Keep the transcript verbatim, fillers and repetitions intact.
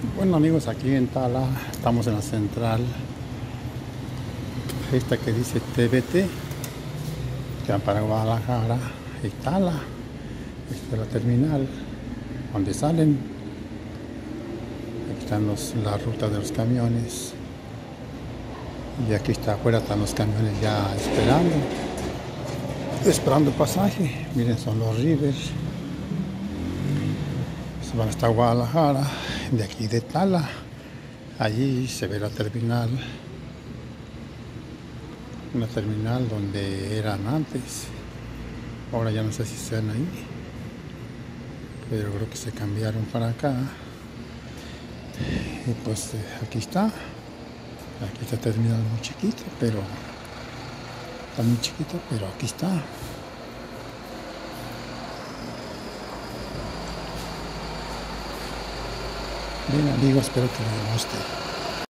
Bueno amigos, aquí en Tala estamos en la central, esta que dice T V T, que va para Guadalajara y Tala. Esta es la terminal donde salen. Aquí están los, la ruta de los camiones. Y aquí está afuera, están los camiones ya esperando, esperando el pasaje. Miren, son los Rivers. Se van hasta Guadalajara, de aquí de Tala. Allí se ve la terminal, una terminal donde eran antes. Ahora ya no sé si sean ahí, pero creo que se cambiaron para acá. Y pues eh, aquí está. Aquí está terminal muy chiquito, pero está muy chiquito, pero aquí está. Bien amigos, espero que les guste.